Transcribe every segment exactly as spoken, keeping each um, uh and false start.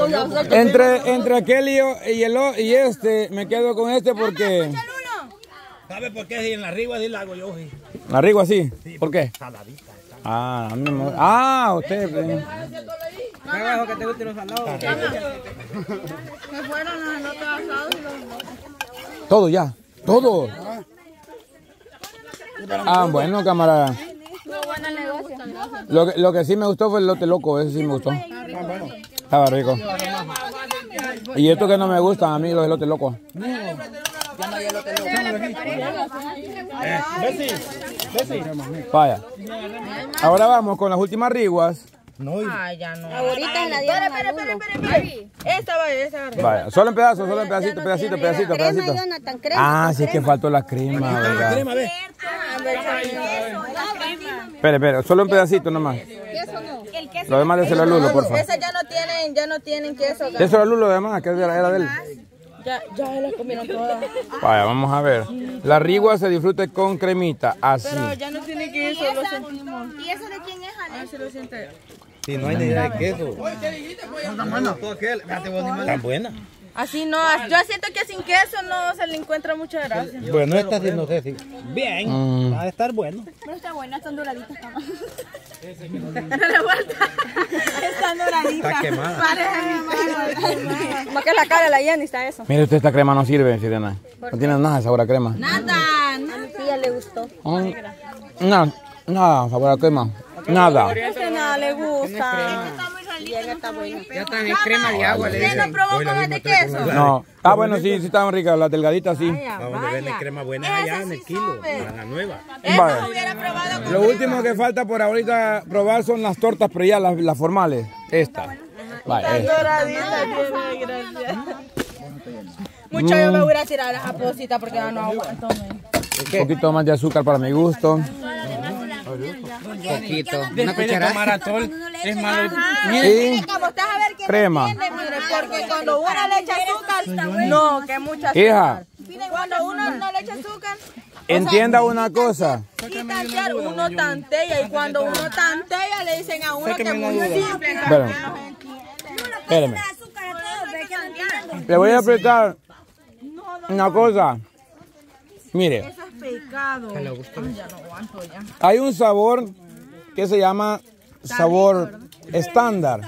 Entre, entre aquel y, yo, y, el, y este, me quedo con este porque... ¿Sabe por qué? Si en la rigua sí la hago yo. Sí. ¿La rigua sí? Sí, ¿Por qué? Saladita. Ah, a mí me... ah, usted... Eh. ¿Qué abajo que te gusten los salados? Me fueron los elotes asados y los... Todo ya, todo. Ah, bueno, camarada. Lo que, lo que sí me gustó fue el elote loco, ese sí me gustó. Estaba rico. Y esto que no me gustan a mí, los elotes locos. Vaya. Ahora vamos con las últimas riguas. No, Ay, ya no. Ahorita en la dieta. Espera, espera, espera, espera. Esta va, esta va. Vaya, solo en pedazos, solo en pedacitos, pedacitos, pedacitos, pedacitos. Ah, sí es que faltó la crema, ¿verdad? crema, ve. Espere, espere, solo un pedacito nomás. Lo demás de el lulo, por favor. Esas ya no tienen, ya no tienen queso. Eso era lulo, además, que era de él. Ya, ya se las comieron todas. Vaya, vamos a ver. La rigua se disfruta con cremita, así. Pero ya no tiene queso, lo sentimos. ¿Y eso de quién es, Ale? Ah, se lo siente. Si no hay ni idea de queso. Tan buena. Así no, yo siento que sin queso no se le encuentra mucha gracia. Bueno, esta sí no sé si. Bien, Mm. va a estar bueno. Pero está buena, están doraditas. Dale vuelta. Están doraditas. Está quemada. Más que la cara de la Jenny está eso. Mire usted, esta crema no sirve, Sirena. No tiene nada de sabor a crema. Nada, A mi tía le gustó. Mm, Nada, nada, sabor a crema. Nada. Este nada le gusta. Ya están en crema de agua, le ¿Usted dicen. no probó con el de queso? No. Ah, bueno, sí, sí estaban ricas, las delgaditas, sí. Vamos a venden crema buena allá en el kilo, a la nueva. Vaya. Hubiera probado con Lo último que falta por ahorita probar son las tortas, pero ya las, las formales. Esta. Vaya, esta. doradita, tiene gracia. Mucho yo me voy a tirar a las apositas porque ya no aguanto. Un poquito más de azúcar para mi gusto. Poquito. Una cucharada. Maratón es malo. Y Como estás a ver que crema. no entiende, mire, porque cuando uno le echa azúcar, no, que mucha azúcar. Hija, Cuando uno no le echa azúcar, entienda una cosa. y tantear, uno tantea, y cuando uno tantea le dicen a uno que es muy simple. Espérame. Espérame. Le voy a apretar una cosa. Mire, Eso es pecado. Ay, ya no aguanto ya. hay un sabor que se llama sabor estándar.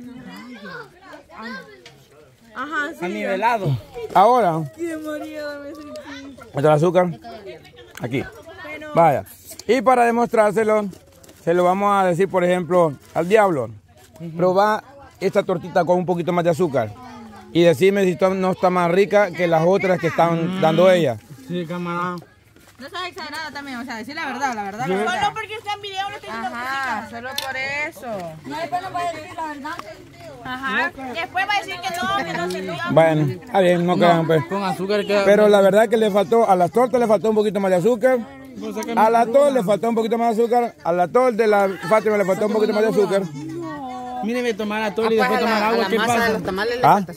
Ajá, sí. Nivelado. Ahora, Qué moría, dame ese- ¿está el azúcar? Aquí. Vaya. Y para demostrárselo, se lo vamos a decir, por ejemplo, al diablo. Proba esta tortita con un poquito más de azúcar. Y decirme si está- no está más rica que las otras que están dando ella. Sí, camarada. No seas exagerada también, o sea, decir la verdad, la verdad, la verdad. Solo porque está en video no estoy diciendo Ajá, solo por eso. No, después no va a decir la verdad. Ajá. Después va a decir que no, que no se dio. Bueno, está bien, no crean pues. Con azúcar queda. Pero la verdad que le faltó, a las tortas le faltó un poquito más de azúcar. A la tol le faltó un poquito más de azúcar. A la tol de la Fátima le faltó un poquito más de azúcar. Míreme tomar atole y después tomar agua. ¿Qué pasa? ¿Ah?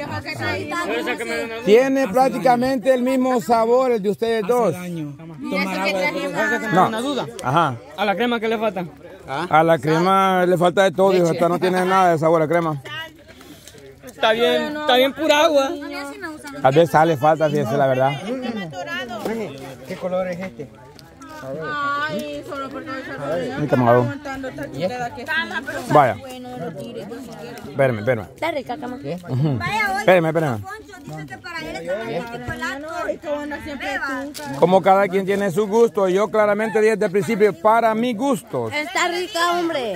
Tiene prácticamente el mismo sabor el de ustedes dos. Tomar agua después. No. Una duda. Ajá. ¿A la crema qué le falta? A la crema le falta de todo, hijo, hasta no tiene nada de sabor a crema. Está bien, está bien pura agua. Tal vez sale falta, fíjese la verdad. ¿Qué color es este? Ay, solo porque Mi camarón. aguantando esta chiquera que está. Vaya. Espérame, espérame. Está rica, cama. Ujú. Espérame, espérame. Dice que para él es chocolate. Como cada quien tiene su gusto, yo claramente desde el principio, para mi gusto. Está rica, hombre.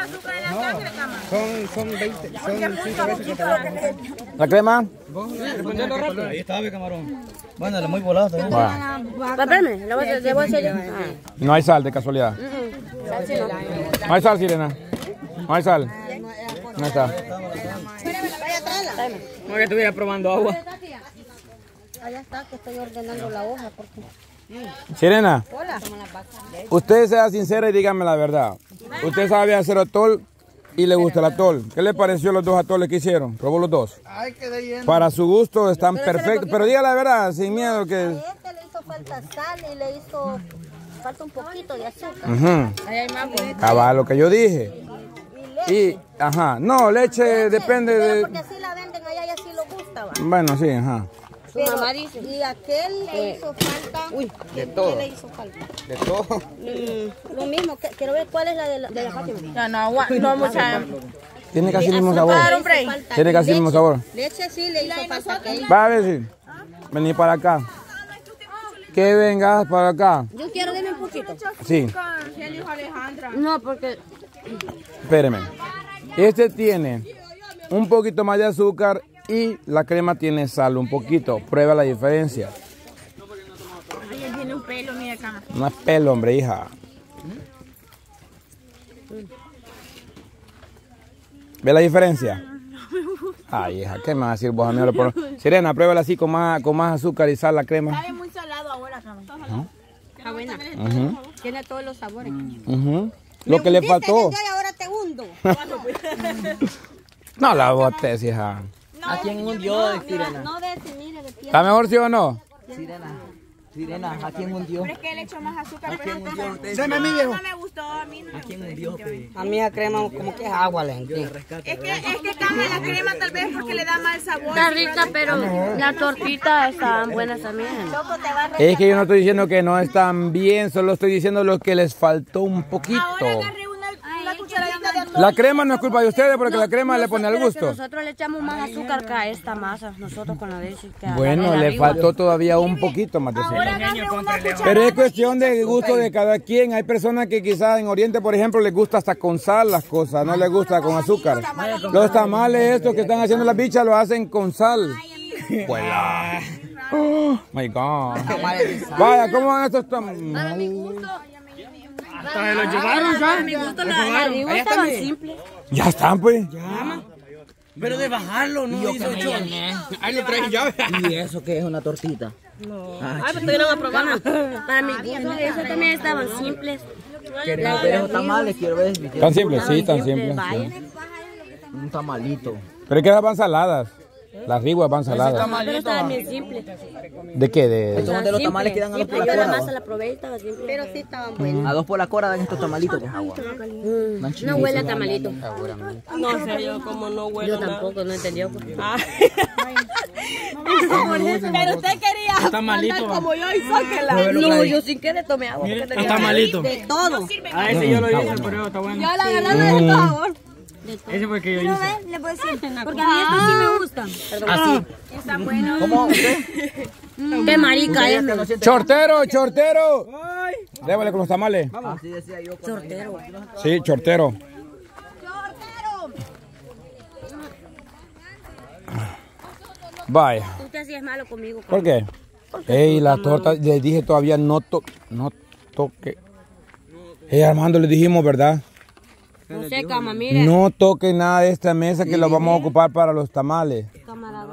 Son, son veinte, son cinco veces que te dan. ¿La crema? Ahí está, mi camarón. Bueno, es muy volado. ¿eh? Vaya. Espérame, le voy a le voy a hacer yo. Ah. No hay sal de casualidad. Sal, sí, no. No hay sal, Sirena. No hay sal. No está. Como que estuviera probando agua. Allá está, que estoy ordenando la hoja. Porque... Sirena, usted sea sincera y dígame la verdad. Usted sabe hacer atol y le gusta el atol. ¿Qué le pareció los dos atoles que hicieron? ¿Probó los dos? Para su gusto están perfectos, pero diga la verdad, sin miedo que... A este le hizo falta sal y le hizo falta un poquito de azúcar. Ujú. Ahí hay más, pues. Cabal, lo que yo dije. Y, ajá, no, leche depende de... Porque así la falta, va. Bueno, sí, ajá. Pero, y aquel le hizo falta. Uy, de todo. ¿Qué le hizo falta? De todo. Mm, lo mismo, que, quiero ver cuál es la de la, de la Fátima. No, no, agua- no mucha. Tiene casi el mismo sabor. hombre. Tiene casi el mismo sabor. Leche sí le hizo falta aquel. Va a ver si. Vení para acá. Que vengas para acá. Yo quiero darme un poquito. Sí. ¿Qué dijo Alejandra? No, porque Espéreme. Este tiene un poquito más de azúcar y la crema tiene sal un poquito. Prueba la diferencia. Ay, él tiene un pelo, mira acá. No es pelo, hombre, hija. ¿Ve la diferencia? Ay, hija, ¿qué me vas a decir vos a mí? Ahora por- Sirena, pruébala así con más, con más azúcar y sal la crema. Sabe muy salado ahora, cama. está buena. Ujú, Tiene todos los sabores. ujú. Lo que le faltó. Y ahora te hundo. No la botes, hija. ¿A quién hundió de Sirena? No de ese, mire, de pie. ¿Está mejor, sí o no? Sirena. Sirena, ¿a quién hundió? Pero es que le echó más azúcar. ¿A Pero quién hundió usted? Se me mi viejo. no me gustó, a mí no me ¿A quién gustó. hundió usted? A mí la crema como que es agua, le sentí. Es que, es que cambia la crema tal vez porque le da mal sabor. Está rica, pero las tortitas estaban buenas también. Es que yo no estoy diciendo que no están bien, solo estoy diciendo lo que les faltó un poquito. Ahora agarré una, una cucharadita de atún. La crema no es culpa de ustedes porque la crema le pone al Pero es que gusto. nosotros le echamos más azúcar que a esta masa, nosotros con la leche. Que a la Bueno, de le arriba. faltó todavía un poquito más de Ahora azúcar. agarré una cucharadita. Pero es cuestión de gusto de cada quien. Hay personas que quizás en Oriente, por ejemplo, les gusta hasta con sal las cosas, no les gusta con azúcar. Los tamales estos que están haciendo las bichas lo hacen con sal. Pues la- Oh my God. Vaya, ¿cómo van estos tamales? A mi gusto la de arriba estaban simples. Ya están, pues. Pero de bajarlo, no hizo hecho. Ahí le traje llave. ¿Y eso qué es una tortita? Ay, pero estuvieron a probar. Para mi gusto, eso también estaban simples. ¿Quieres ver esos tamales? Quiero ver. Tan simples, sí, tan simples. Vaya. Un tamalito. Pero es que las van saladas. Las riguas van saladas. Pero estaban bien simples. ¿De qué? De... Estos son de los tamales que dan a dos por la Yo la cora. masa la probé y estaba simple. Pero sí estaban buenos. A dos por la cora dan estos tamalitos. No huele a tamalito. No sé yo cómo no huele Yo tampoco, no entendió. pues. Pero usted quería andar como yo y sóquela. No, yo sin querer tomé agua. porque tenía- Está malito. De todo. A ese yo lo hice, pero está bueno. Yo la verdad no es por favor. Ese fue el que yo hice. Porque a mí esto sí me gusta. Así. ¿Cómo? Qué marica es, me ¡Chortero, chortero! Débale con los tamales. Así decía yo. Sortero. Sí, chortero. Vaya. Usted sí es malo conmigo. ¿Por qué? Ey, la torta, le dije todavía no to, no toque. Ey, Armando, le dijimos, ¿verdad? No sé, cama, mire. No toque nada de esta mesa que lo vamos a ocupar para los tamales. Camarada.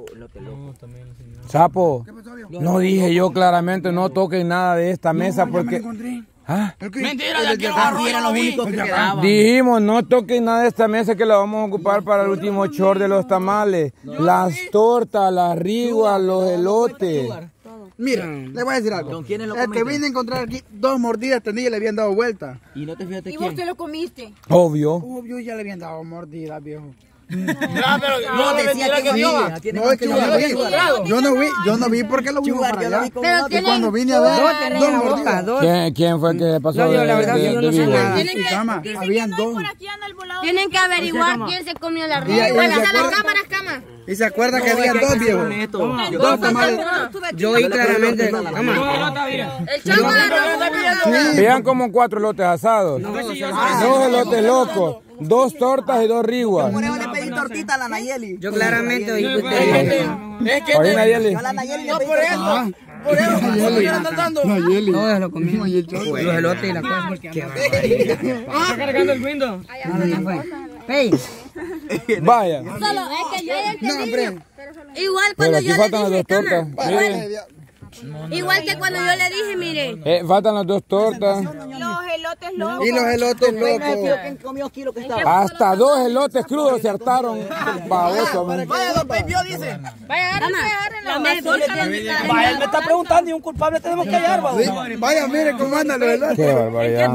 Sapo, no dije yo claramente, no toquen nada de esta mesa porque... ¿Ah? Mentira, de aquí abajo eran los únicos que quedaban. Dijimos, no toquen nada de esta mesa que la vamos a ocupar para el último short de los tamales. Las tortas, las riguas, los elotes. Mira, le voy a decir algo. ¿Con quiénes lo El que comiste? vine a encontrar aquí dos mordidas tenía y le habían dado vuelta. Y no te fíjate Y vos quién. te lo comiste. Obvio. Obvio, ya le habían dado mordidas, viejo. No, pero no, decía que Sí, dio. tiene No, más es que que yo no vi. encontrado. Yo no vi, yo no vi porque lo vimos para yo lo allá. vi con Pero una- Y tienen... cuando vine a ver, dos mordidas. ¿Quién, quién fue el que pasó No, yo de, la verdad de- que yo de no sé vivo? nada. Y cama, habían dos. Por aquí anda el volado. Tienen que averiguar quién se comió la Y, y, rica. se acuerda, cama. y se acuerda que habían dos, viejo. Dos tamales. Yo vi claramente. No, no está bien. El chavo agarró. Vean como cuatro elotes asados. Dos elotes locos. Dos tortas y dos riguas. Por eso le pedí tortita a la Nayeli. Yo claramente oí que usted. Es que Oye, Nayeli. Yo a la Nayeli le no pedí por tortita. eso. Por eso, ¿por qué le están dando? Nayeli. Todos lo comimos. Y el choco. Los elotes y la cosa. Qué barbaridad. Está cargando el window. Hey, Vaya. Solo es que yo ya No, hombre. Igual Pero cuando aquí yo le faltan las dije, dos tortas. cama. Miren. Igual que cuando yo le dije, mire. Eh, faltan las dos tortas. Los elotes locos. Y los elotes locos. ¿Quién comió kilo que estaba? Hasta dos elotes crudos se hartaron. Baboso, hombre. Vaya, don Pepio dice. Vaya, agárrense, agárrense. La mazorca. Vaya, él me está preguntando y un culpable tenemos que hallar, vamos. Vaya, mire cómo anda, la verdad. Qué barbaridad.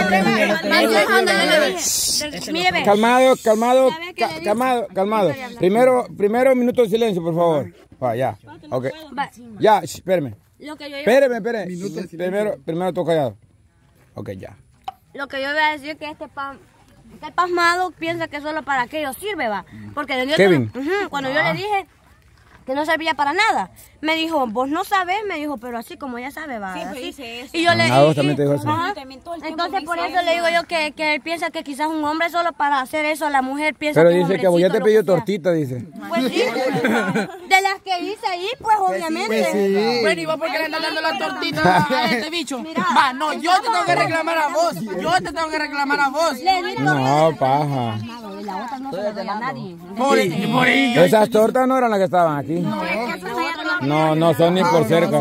Mire, ve. Calmado, calmado, ca- calmado, calmado. Primero, primero un minuto de silencio, por favor. Va, ya. Ok. Va. Ya, sh, espérame. Lo que yo iba, Espérame, espérame. Primero, primero todo callado. Ok, ya. lo que yo iba a decir es que este pan, este pasmado piensa que solo para aquello sirve, va. Porque yo Kevin. Ujú, cuando yo le dije que no servía para nada, me dijo, vos no sabés, me dijo, pero así como ya sabe, va. Siempre así. dice eso. Y yo le Ah, vos y- también y- te dijo eso. ajá. Entonces por eso le digo yo que, que él piensa que quizás un hombre solo para hacer eso, la mujer piensa Pero que un dice que vos ya te hombrecito, pidió lo que sea. tortita, dice. Pues sí, de las que hice ahí, pues obviamente. Bueno, ¿y vos por qué le andas dando la tortita a este bicho? Va, no, yo te tengo que reclamar a vos. Yo te tengo que reclamar a vos. No, paja. La otra no se la doy a nadie. Por, por ello. Esas tortas no eran las que estaban aquí. No, no son ni por cerca.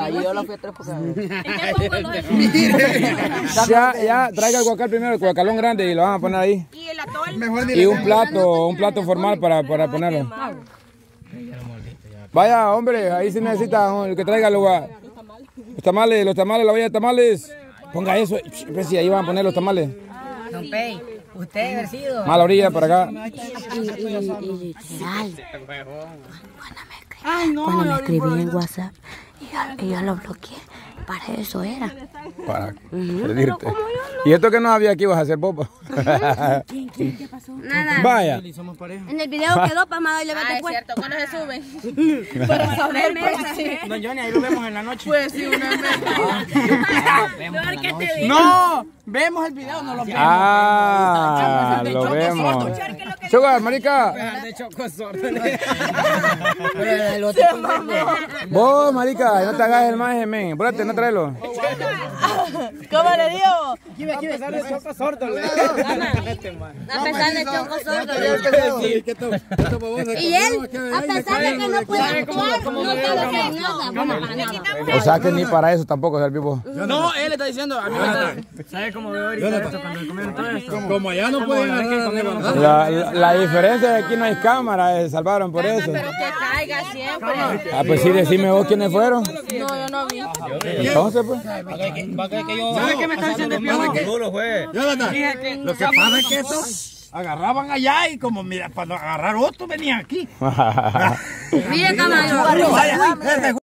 Ya, ya, traiga el guacal primero, el guacalón grande y lo van a poner ahí. Y el atol. Mejor ni Y un plato, un plato formal para, para ponerlo. Vaya, hombre, ahí sí necesita el que traiga los, gua- los tamales, los tamales, la olla de tamales. Ponga eso, pues si ahí van a poner los tamales. Don Pey, usted ha ejercido. Más a la orilla para acá. Cuando me escribí en WhatsApp y yo, y yo lo bloqueé, para eso era. Para servirte. ¿Y esto que no había aquí vas a hacer popa? Nada. Vaya. En el video quedó pasmado y le Ah, vete es pues. cierto, ¿cuándo se sube? Para saber, pues, sí. Don Johnny, ahí lo vemos en la noche. Pues sí, una vez. No, vemos el video, no lo vemos. Ah, lo vemos. Sugar, marica. De choco sordo. Vos, marica, no te hagas el maje, men. Espérate, no tráelo. ¿Cómo le digo? Quiere, quiere dar el choco sordo. A pesar de choco sordo. Y él, a pesar de que no puede actuar, no sabe hacer nada. Bueno, para nada. O sea que ni para eso tampoco es el vivo. No, él está diciendo, a mí me está... ¿Sabe cómo veo ahorita esto cuando comieron todo esto? Como allá no pueden agarrar de verdad. La, la, la diferencia es que aquí no hay cámara, eh, salvaron por eso. Pero que caiga siempre. Ah, pues sí, decime vos quiénes fueron. No, yo no vi. Entonces, pues. ¿Sabe qué me está diciendo el piojo? Duro fue. Jonathan, Lo que pasa es que estos agarraban allá y como mira, para agarrar otro venían aquí. Mire, caballo. Vaya,